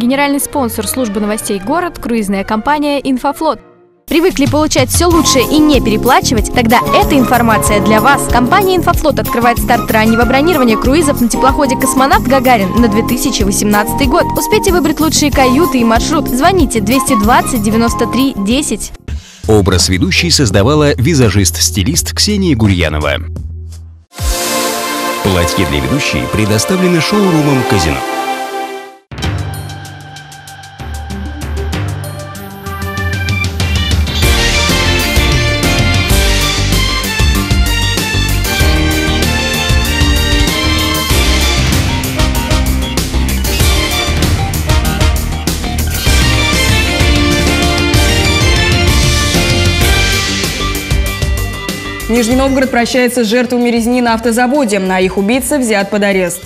Генеральный спонсор службы новостей «Город» – круизная компания «Инфофлот». Привыкли получать все лучшее и не переплачивать? Тогда эта информация для вас. Компания «Инфофлот» открывает старт раннего бронирования круизов на теплоходе «Космонавт Гагарин» на 2018 год. Успейте выбрать лучшие каюты и маршрут. Звоните 220 93 10. Образ ведущей создавала визажист-стилист Ксения Гурьянова. Платье для ведущей предоставлено шоурумом «Казино». Нижний Новгород прощается с жертвами резни на автозаводе, а их убийца взят под арест.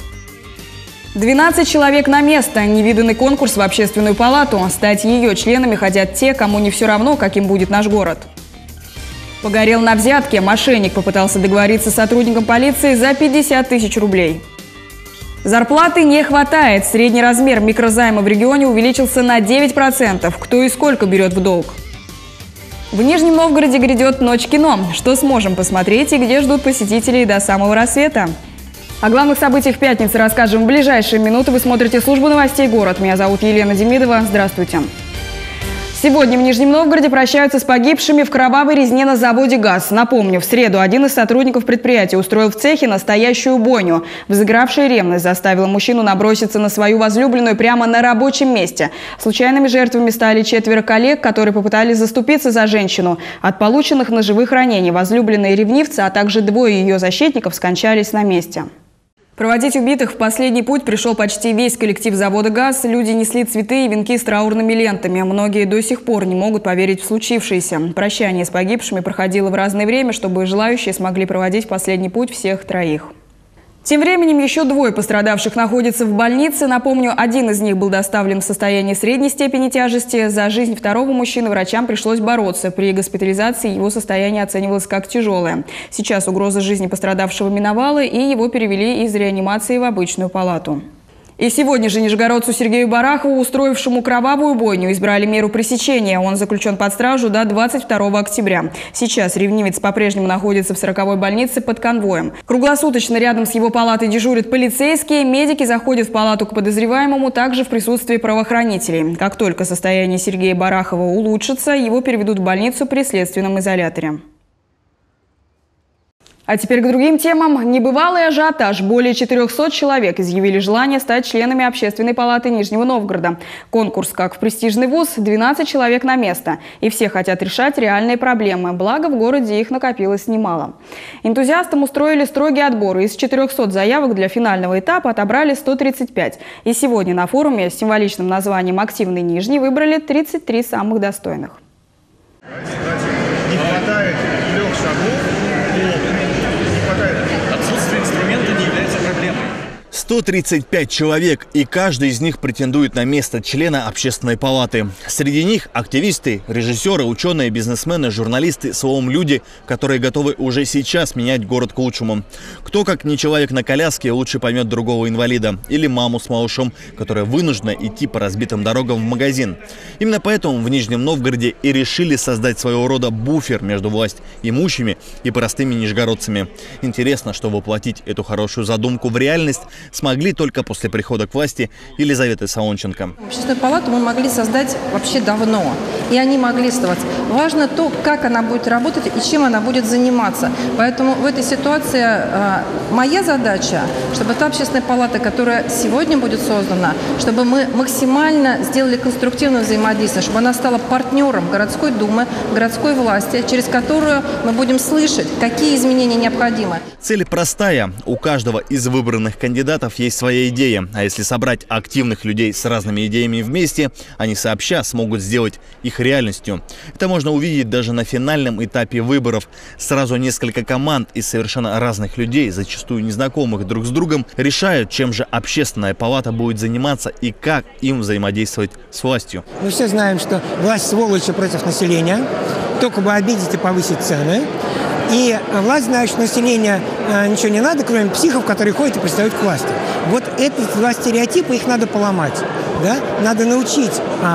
12 человек на место. Невиданный конкурс в общественную палату. Стать ее членами хотят те, кому не все равно, каким будет наш город. Погорел на взятке. Мошенник попытался договориться с сотрудником полиции за 50 тысяч рублей. Зарплаты не хватает. Средний размер микрозайма в регионе увеличился на 9%. Кто и сколько берет в долг? В Нижнем Новгороде грядет ночь кино. Что сможем посмотреть и где ждут посетителей до самого рассвета? О главных событиях пятницы расскажем в ближайшие минуты. Вы смотрите службу новостей «Город». Меня зовут Елена Демидова. Здравствуйте. Сегодня в Нижнем Новгороде прощаются с погибшими в кровавой резне на заводе «ГАЗ». Напомню, в среду один из сотрудников предприятия устроил в цехе настоящую бойню. Взыгравшая ревность заставила мужчину наброситься на свою возлюбленную прямо на рабочем месте. Случайными жертвами стали 4 коллег, которые попытались заступиться за женщину. От полученных ножевых ранений возлюбленные ревнивцы, а также 2 ее защитников скончались на месте. Проводить убитых в последний путь пришел почти весь коллектив завода «ГАЗ». Люди несли цветы и венки с траурными лентами. Многие до сих пор не могут поверить в случившееся. Прощание с погибшими проходило в разное время, чтобы желающие смогли проводить в последний путь всех 3. Тем временем еще 2 пострадавших находятся в больнице. Напомню, один из них был доставлен в состоянии средней степени тяжести. За жизнь 2-го мужчины врачам пришлось бороться. При госпитализации его состояние оценивалось как тяжелое. Сейчас угроза жизни пострадавшего миновала, и его перевели из реанимации в обычную палату. И сегодня же нижегородцу Сергею Барахову, устроившему кровавую бойню, избрали меру пресечения. Он заключен под стражу до 22 октября. Сейчас ревнивец по-прежнему находится в 40-й больнице под конвоем. Круглосуточно рядом с его палатой дежурят полицейские. Медики заходят в палату к подозреваемому также в присутствии правоохранителей. Как только состояние Сергея Барахова улучшится, его переведут в больницу при следственном изоляторе. А теперь к другим темам. Небывалый ажиотаж. Более 400 человек изъявили желание стать членами Общественной палаты Нижнего Новгорода. Конкурс как в престижный вуз, 12 человек на место. И все хотят решать реальные проблемы. Благо, в городе их накопилось немало. Энтузиастам устроили строгий отбор. Из 400 заявок для финального этапа отобрали 135. И сегодня на форуме с символичным названием «Активный Нижний» выбрали 33 самых достойных. Не хватает 3 шагов. Отсутствие инструмента не является проблемой. 135 человек, и каждый из них претендует на место члена Общественной палаты. Среди них активисты, режиссеры, ученые, бизнесмены, журналисты, словом, люди, которые готовы уже сейчас менять город к лучшему. Кто, как не человек на коляске, лучше поймет другого инвалида или маму с малышом, которая вынуждена идти по разбитым дорогам в магазин. Именно поэтому в Нижнем Новгороде и решили создать своего рода буфер между власть имущими и простыми нижегородцами. Интересно, что воплотить эту хорошую задумку в реальность смогли только после прихода к власти Елизаветы Солонченко. Общественную палату мы могли создать вообще давно, и они могли оставаться. Важно то, как она будет работать и чем она будет заниматься. Поэтому в этой ситуации моя задача, чтобы та общественная палата, которая сегодня будет создана, чтобы мы максимально сделали конструктивное взаимодействие, чтобы она стала партнером городской думы, городской власти, через которую мы будем слышать, какие изменения необходимы. Цель простая. У каждого из выбранных кандидатов есть своя идея. А если собрать активных людей с разными идеями вместе, они сообща смогут сделать их реальностью. Это можно увидеть даже на финальном этапе выборов. Сразу несколько команд из совершенно разных людей, зачастую незнакомых друг с другом, решают, чем же Общественная палата будет заниматься и как им взаимодействовать с властью. Мы все знаем, что власть сволочи против населения, только бы обидеть и повысить цены. И власть знает, что населению ничего не надо, кроме психов, которые ходят и пристают к власти. Вот эти два стереотипа, их надо поломать. Да? Надо научить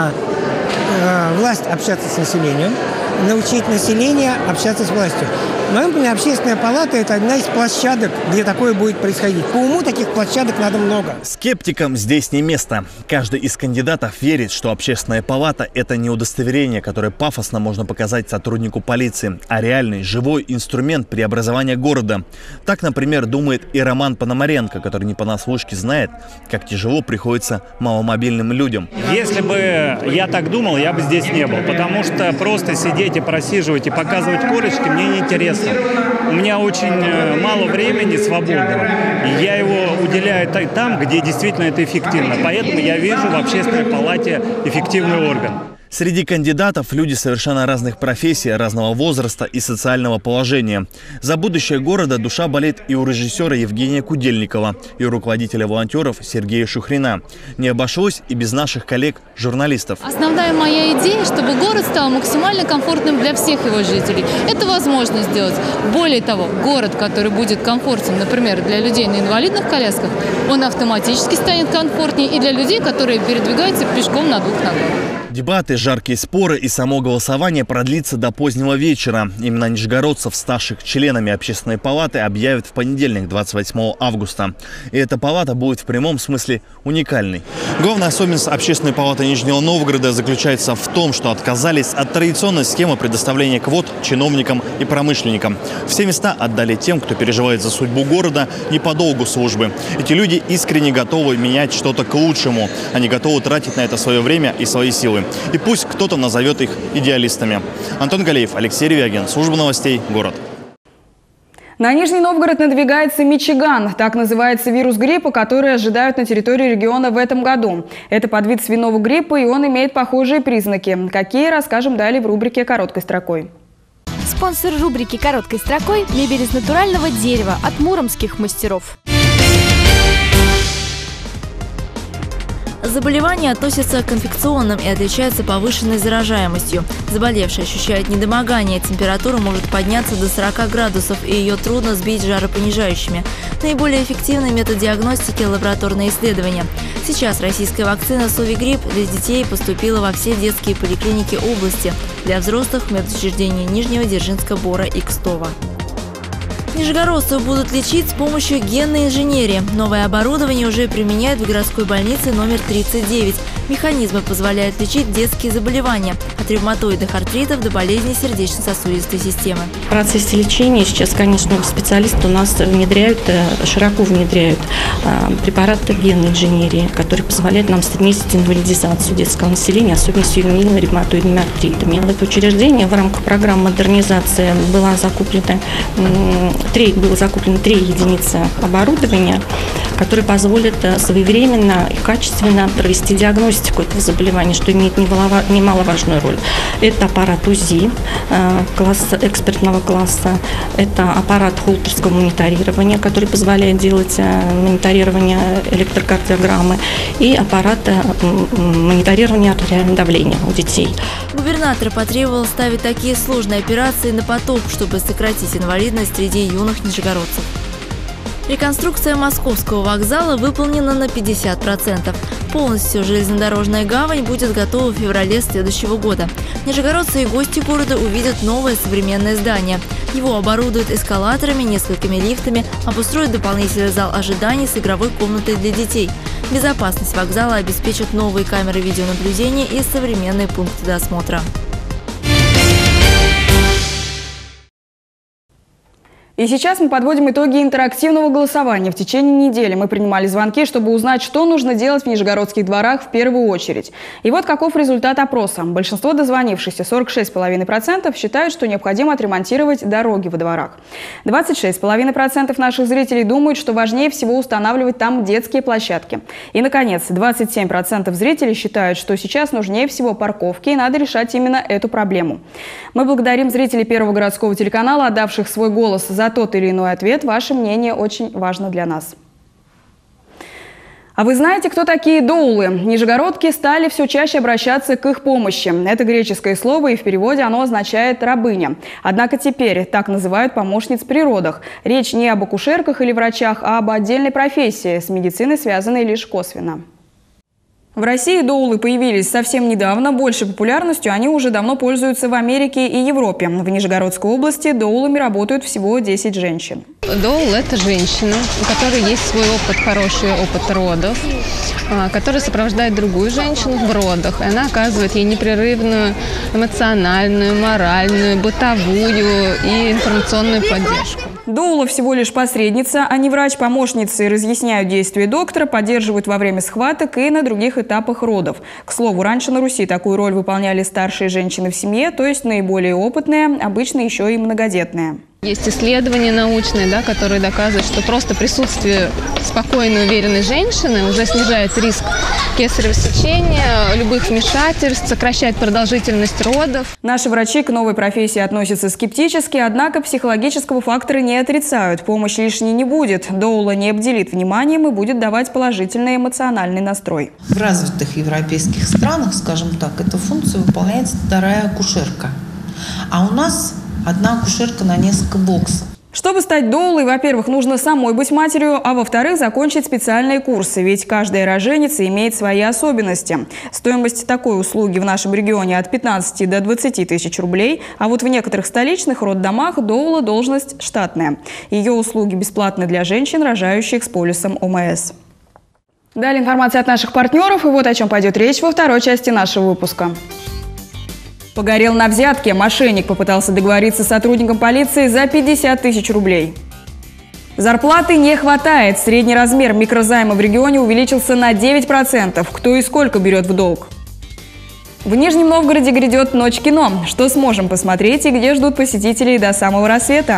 власть общаться с населением, научить население общаться с властью. В моем понимании, общественная палата – это одна из площадок, где такое будет происходить. По уму таких площадок надо много. Скептикам здесь не место. Каждый из кандидатов верит, что общественная палата – это не удостоверение, которое пафосно можно показать сотруднику полиции, а реальный, живой инструмент преобразования города. Так, например, думает и Роман Пономаренко, который не понаслышке знает, как тяжело приходится маломобильным людям. Если бы я так думал, я бы здесь не был, потому что просто сидеть и просиживать и показывать корочки мне неинтересно. У меня очень мало времени свободного, и я его уделяю там, где действительно это эффективно. Поэтому я вижу в общественной палате эффективный орган. Среди кандидатов люди совершенно разных профессий, разного возраста и социального положения. За будущее города душа болит и у режиссера Евгения Кудельникова, и у руководителя волонтеров Сергея Шухрина. Не обошлось и без наших коллег-журналистов. Основная моя идея, чтобы город стал максимально комфортным для всех его жителей. Это возможно сделать. Более того, город, который будет комфортен, например, для людей на инвалидных колясках, он автоматически станет комфортнее и для людей, которые передвигаются пешком на двух ногах. Дебаты, жаркие споры и само голосование продлится до позднего вечера. Именно нижегородцев, ставших членами общественной палаты, объявят в понедельник, 28 августа. И эта палата будет в прямом смысле уникальной. Главная особенность общественной палаты Нижнего Новгорода заключается в том, что отказались от традиционной схемы предоставления квот чиновникам и промышленникам. Все места отдали тем, кто переживает за судьбу города не по долгу службы. Эти люди искренне готовы менять что-то к лучшему. Они готовы тратить на это свое время и свои силы. И пусть кто-то назовет их идеалистами. Антон Галеев, Алексей Ревягин, служба новостей, город. На Нижний Новгород надвигается Мичиган. Так называется вирус гриппа, который ожидают на территории региона в этом году. Это подвид свиного гриппа, и он имеет похожие признаки. Какие, расскажем далее в рубрике «Короткой строкой». Спонсор рубрики «Короткой строкой» – мебель из натурального дерева от муромских мастеров. Заболевание относится к инфекционным и отличается повышенной заражаемостью. Заболевший ощущает недомогание, температура может подняться до 40 градусов, и ее трудно сбить жаропонижающими. Наиболее эффективный метод диагностики – лабораторные исследования. Сейчас российская вакцина «Совигрипп» для детей поступила во все детские поликлиники области, для взрослых – в медучреждения Нижнего, Дзержинска, Бора и Кстово. Нижегородцев будут лечить с помощью генной инженерии. Новое оборудование уже применяют в городской больнице номер 39. Механизмы позволяют лечить детские заболевания – от ревматоидных артритов до болезней сердечно-сосудистой системы. В процессе лечения сейчас, конечно, специалисты у нас широко внедряют препараты генной инженерии, которые позволяют нам снизить инвалидизацию детского населения, особенно с ювенильными ревматоидными артритами. В это учреждение в рамках программы модернизации было закуплено 3 единицы оборудования, которые позволят своевременно и качественно провести диагностику этого заболевания, что имеет немаловажную роль. Это аппарат УЗИ экспертного класса, это аппарат холтерского мониторирования, который позволяет делать мониторирование электрокардиограммы, и аппарат мониторирования артериального давления у детей. Губернатор потребовал ставить такие сложные операции на поток, чтобы сократить инвалидность среди юных нижегородцев. Реконструкция Московского вокзала выполнена на 50%. Полностью железнодорожная гавань будет готова в феврале следующего года. Нижегородцы и гости города увидят новое современное здание. Его оборудуют эскалаторами, несколькими лифтами, обустроят дополнительный зал ожиданий с игровой комнатой для детей. Безопасность вокзала обеспечат новые камеры видеонаблюдения и современные пункты досмотра. И сейчас мы подводим итоги интерактивного голосования. В течение недели мы принимали звонки, чтобы узнать, что нужно делать в нижегородских дворах в первую очередь. И вот каков результат опроса. Большинство дозвонившихся, 46,5%, считают, что необходимо отремонтировать дороги во дворах. 26,5% наших зрителей думают, что важнее всего устанавливать там детские площадки. И, наконец, 27% зрителей считают, что сейчас нужнее всего парковки, и надо решать именно эту проблему. Мы благодарим зрителей Первого городского телеканала, отдавших свой голос за тот или иной ответ. Ваше мнение очень важно для нас. А вы знаете, кто такие доулы? Нижегородки стали все чаще обращаться к их помощи. Это греческое слово, и в переводе оно означает «рабыня». Однако теперь так называют помощниц при родах. Речь не об акушерках или врачах, а об отдельной профессии, с медициной связанной лишь косвенно. В России доулы появились совсем недавно. Большей популярностью они уже давно пользуются в Америке и Европе. В Нижегородской области доулами работают всего 10 женщин. Доул – это женщина, у которой есть свой опыт, хороший опыт родов, которая сопровождает другую женщину в родах. И она оказывает ей непрерывную эмоциональную, моральную, бытовую и информационную поддержку. Доула всего лишь посредница, а не врач. Помощницы разъясняют действия доктора, поддерживают во время схваток и на других этапах родов. К слову, раньше на Руси такую роль выполняли старшие женщины в семье, то есть наиболее опытные, обычно еще и многодетные. Есть исследования научные, которые доказывают, что просто присутствие спокойной, уверенной женщины уже снижает риск кесарево сечения, любых вмешательств, сокращает продолжительность родов. Наши врачи к новой профессии относятся скептически, однако психологического фактора не отрицают. Помощь лишней не будет. Доула не обделит вниманием и будет давать положительный эмоциональный настрой. В развитых европейских странах, скажем так, эту функцию выполняет вторая акушерка. А у нас одна акушерка на несколько боксов. Чтобы стать доулой, во-первых, нужно самой быть матерью, а во-вторых, закончить специальные курсы, ведь каждая роженица имеет свои особенности. Стоимость такой услуги в нашем регионе от 15 до 20 тысяч рублей, а вот в некоторых столичных роддомах доула должность штатная. Ее услуги бесплатны для женщин, рожающих с полисом ОМС. Далее информация от наших партнеров, и вот о чем пойдет речь во второй части нашего выпуска. Погорел на взятке. Мошенник попытался договориться с сотрудником полиции за 50 тысяч рублей. Зарплаты не хватает. Средний размер микрозайма в регионе увеличился на 9%. Кто и сколько берет в долг? В Нижнем Новгороде грядет ночь кино. Что сможем посмотреть и где ждут посетителей до самого рассвета?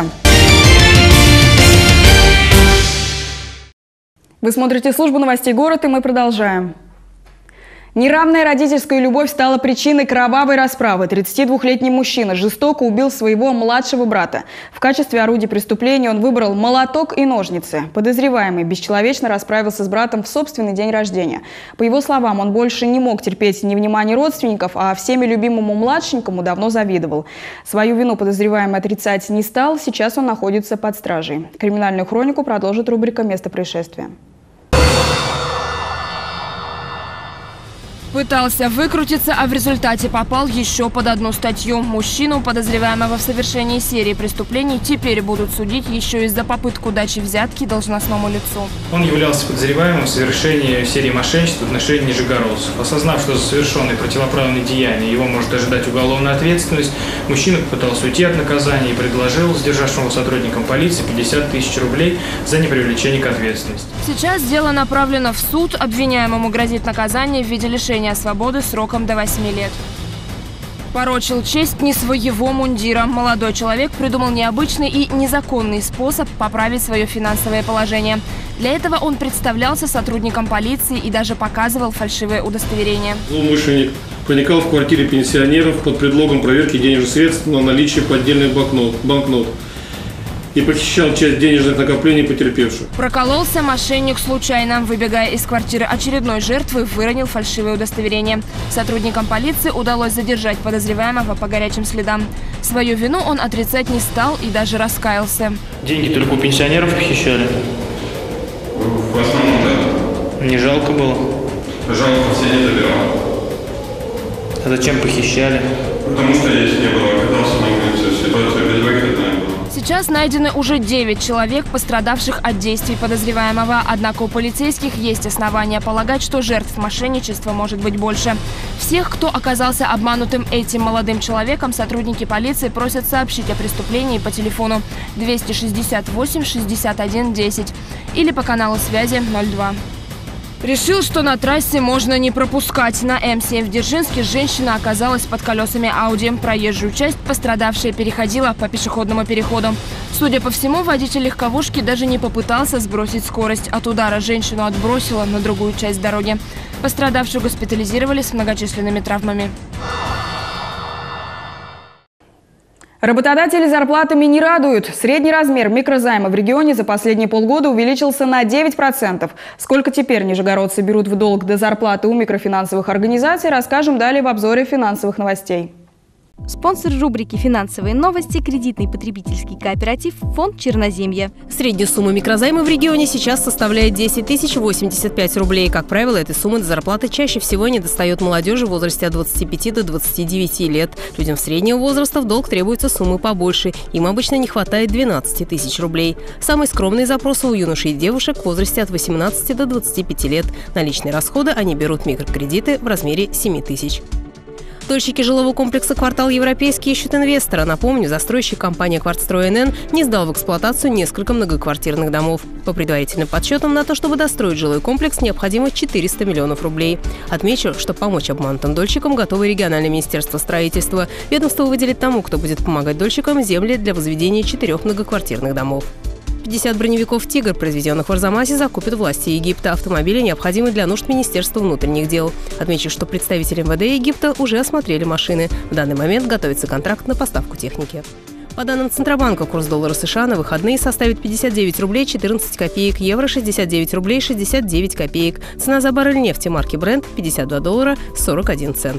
Вы смотрите службу новостей «Город», и мы продолжаем. Неравная родительская любовь стала причиной кровавой расправы. 32-летний мужчина жестоко убил своего младшего брата. В качестве орудия преступления он выбрал молоток и ножницы. Подозреваемый бесчеловечно расправился с братом в собственный день рождения. По его словам, он больше не мог терпеть невнимание родственников, а всеми любимому младшенькому давно завидовал. Свою вину подозреваемый отрицать не стал, сейчас он находится под стражей. Криминальную хронику продолжит рубрика «Место происшествия». Пытался выкрутиться, а в результате попал еще под одну статью. Мужчину, подозреваемого в совершении серии преступлений, теперь будут судить еще из-за попытки дачи взятки должностному лицу. Он являлся подозреваемым в совершении серии мошенничеств в отношении нижегородцев. Осознав, что за совершенные противоправные деяния его может ожидать уголовная ответственность, мужчина попытался уйти от наказания и предложил сдержавшему сотрудникам полиции 50 тысяч рублей за непривлечение к ответственности. Сейчас дело направлено в суд. Обвиняемому грозит наказание в виде лишения свободы сроком до 8 лет. Порочил честь не своего мундира. Молодой человек придумал необычный и незаконный способ поправить свое финансовое положение. Для этого он представлялся сотрудником полиции и даже показывал фальшивое удостоверение. Злоумышленник проникал в квартиры пенсионеров под предлогом проверки денежных средств на наличие поддельных банкнот и похищал часть денежных накоплений потерпевших. Прокололся мошенник случайно. Выбегая из квартиры очередной жертвы, выронил фальшивое удостоверение. Сотрудникам полиции удалось задержать подозреваемого по горячим следам. Свою вину он отрицать не стал и даже раскаялся. Деньги только у пенсионеров похищали? В основном, да. Не жалко было? Жалко, все не забирал. А зачем похищали? Потому что я не было, оказался в ситуацию безвыходная. Сейчас найдены уже 9 человек, пострадавших от действий подозреваемого. Однако у полицейских есть основания полагать, что жертв мошенничества может быть больше. Всех, кто оказался обманутым этим молодым человеком, сотрудники полиции просят сообщить о преступлении по телефону 268 61 10 или по каналу связи 02. Решил, что на трассе можно не пропускать. На М7 в Дзержинске женщина оказалась под колесами Ауди. Проезжую часть пострадавшая переходила по пешеходному переходу. Судя по всему, водитель легковушки даже не попытался сбросить скорость. От удара женщину отбросило на другую часть дороги. Пострадавшую госпитализировали с многочисленными травмами. Работодатели зарплатами не радуют. Средний размер микрозайма в регионе за последние полгода увеличился на 9%. Сколько теперь нижегородцы берут в долг до зарплаты у микрофинансовых организаций, расскажем далее в обзоре финансовых новостей. Спонсор рубрики «Финансовые новости» – кредитный потребительский кооператив «Фонд Черноземья». Средняя сумма микрозайма в регионе сейчас составляет 10 085 рублей. Как правило, этой суммы до зарплаты чаще всего недостает молодежи в возрасте от 25 до 29 лет. Людям среднего возраста в долг требуются суммы побольше. Им обычно не хватает 12 тысяч рублей. Самые скромные запросы у юношей и девушек в возрасте от 18 до 25 лет. На личные расходы они берут микрокредиты в размере 7 тысяч. Дольщики жилого комплекса «Квартал Европейский» ищут инвестора. Напомню, застройщик компания «Квартстрой НН» не сдал в эксплуатацию несколько многоквартирных домов. По предварительным подсчетам, на то, чтобы достроить жилой комплекс, необходимо 400 миллионов рублей. Отмечу, что помочь обманутым дольщикам готовы региональное министерство строительства. Ведомство выделит тому, кто будет помогать дольщикам, земли для возведения 4 многоквартирных домов. 50 броневиков «Тигр», произведенных в Арзамасе, закупят власти Египта. Автомобили необходимы для нужд Министерства внутренних дел. Отмечу, что представители МВД Египта уже осмотрели машины. В данный момент готовится контракт на поставку техники. По данным Центробанка, курс доллара США на выходные составит 59 рублей 14 копеек, евро 69 рублей 69 копеек. Цена за баррель нефти марки Brent 52 доллара 41 цент.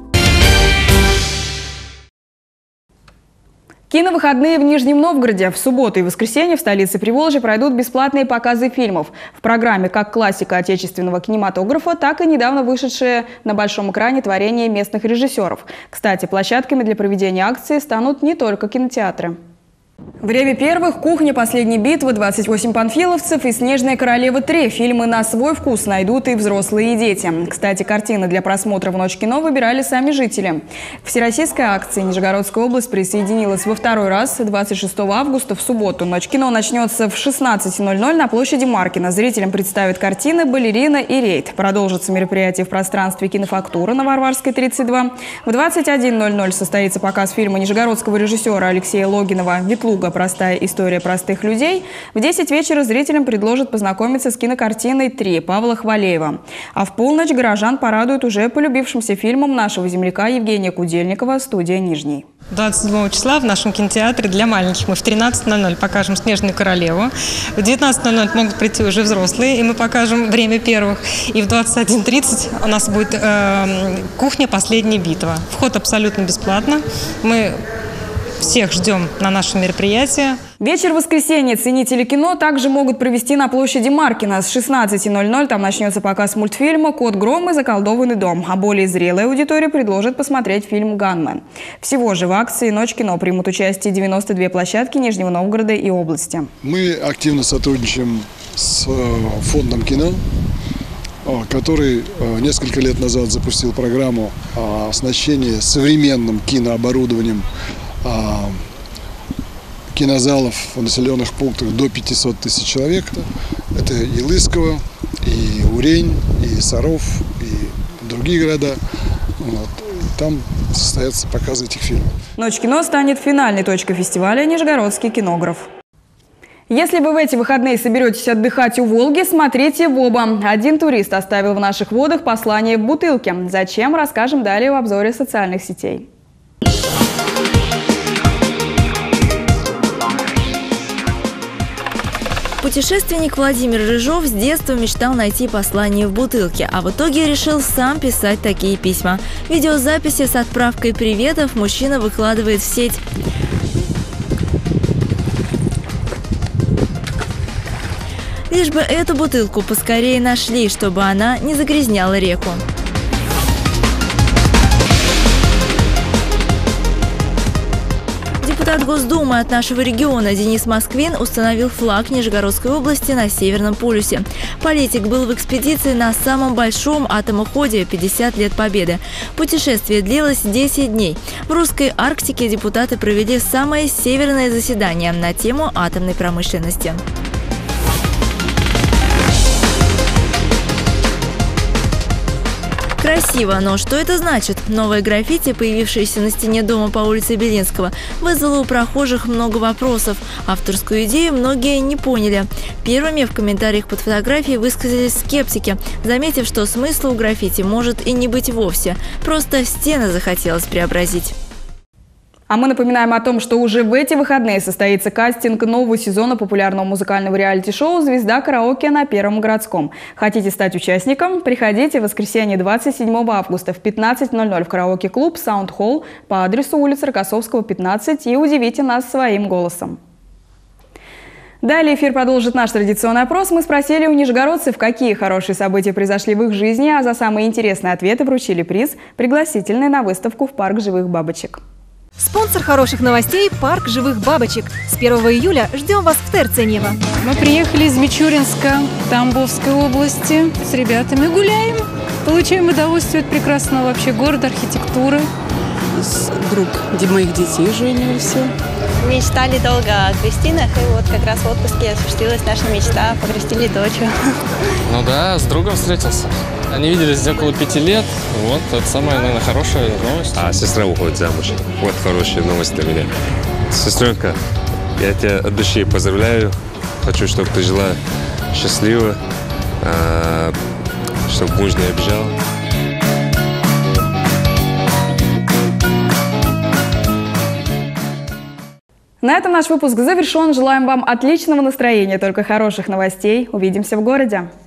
Киновыходные в Нижнем Новгороде. В субботу и воскресенье в столице Приволжья пройдут бесплатные показы фильмов. В программе как классика отечественного кинематографа, так и недавно вышедшие на большом экране творения местных режиссеров. Кстати, площадками для проведения акции станут не только кинотеатры. Время первых, «Кухня», «Последняя битва», «28 панфиловцев» и «Снежная королева 3». Фильмы на свой вкус найдут и взрослые, и дети. Кстати, картины для просмотра в Ночь кино выбирали сами жители. К всероссийской акции Нижегородская область присоединилась во второй раз 26 августа в субботу. Ночь кино начнется в 16:00 на площади Маркина. Зрителям представят картины «Балерина» и «Рейд». Продолжится мероприятие в пространстве «Кинофактура» на Варварской, 32. В 21:00 состоится показ фильма нижегородского режиссера Алексея Логинова «Ветлуга. Простая история простых людей». В 10 вечера зрителям предложат познакомиться с кинокартиной «3» Павла Хвалеева. А в полночь горожан порадуют уже полюбившимся фильмом нашего земляка Евгения Кудельникова «Студия Нижний». 27 числа в нашем кинотеатре для маленьких мы в 13:00 покажем «Снежную королеву». В 19:00 могут прийти уже взрослые, и мы покажем «Время первых». И в 21:30 у нас будет «Кухня. Последняя битва». Вход абсолютно бесплатно. Мы всех ждем на нашем мероприятии. Вечер воскресенья ценители кино также могут провести на площади Маркина. С 16:00 там начнется показ мультфильма «Кот Гром и заколдованный дом». А более зрелая аудитория предложит посмотреть фильм «Ганмен». Всего же в акции «Ночь кино» примут участие 92 площадки Нижнего Новгорода и области. Мы активно сотрудничаем с фондом кино, который несколько лет назад запустил программу оснащения современным кинооборудованием кинозалов в населенных пунктах до 500 тысяч человек. Это и Лысково, и Урень, и Саров, и другие города. Там состоятся показы этих фильмов. «Ночь кино» станет финальной точкой фестиваля «Нижегородский кинограф». Если вы в эти выходные соберетесь отдыхать у Волги, смотрите в оба. Один турист оставил в наших водах послание в бутылке. Зачем, расскажем далее в обзоре социальных сетей. Путешественник Владимир Рыжов с детства мечтал найти послание в бутылке, а в итоге решил сам писать такие письма. Видеозаписи с отправкой приветов мужчина выкладывает в сеть. Лишь бы эту бутылку поскорее нашли, чтобы она не загрязняла реку. Депутат Госдумы от нашего региона Денис Москвин установил флаг Нижегородской области на Северном полюсе. Политик был в экспедиции на самом большом атомоходе 50 лет Победы. Путешествие длилось 10 дней. В русской Арктике депутаты провели самое северное заседание на тему атомной промышленности. Красиво, но что это значит? Новое граффити, появившееся на стене дома по улице Белинского, вызвало у прохожих много вопросов. Авторскую идею многие не поняли. Первыми в комментариях под фотографией высказались скептики, заметив, что смысла у граффити может и не быть вовсе. Просто стены захотелось преобразить. А мы напоминаем о том, что уже в эти выходные состоится кастинг нового сезона популярного музыкального реалити-шоу «Звезда караоке» на Первом городском. Хотите стать участником? Приходите в воскресенье 27 августа в 15:00 в караоке-клуб «Саунд Холл» по адресу улица Рокоссовского, 15 и удивите нас своим голосом. Далее эфир продолжит наш традиционный опрос. Мы спросили у нижегородцев, какие хорошие события произошли в их жизни, а за самые интересные ответы вручили приз – пригласительный на выставку в парк живых бабочек. Спонсор хороших новостей – парк живых бабочек. С 1 июля ждем вас в Терценево. Мы приехали из Мичуринска, Тамбовской области. С ребятами гуляем, получаем удовольствие от прекрасного вообще города, архитектуры. Друг моих детей женился. Мечтали долго о крестинах, и вот как раз в отпуске осуществилась наша мечта, покрестили дочь. Ну да, с другом встретился. Они виделись около 5 лет. Вот, это самая, наверное, хорошая новость. А сестра уходит замуж. Вот хорошая новость для меня. Сестренка, я тебя от души поздравляю. Хочу, чтобы ты жила счастливо, чтобы муж не обижал. На этом наш выпуск завершен. Желаем вам отличного настроения, только хороших новостей. Увидимся в городе.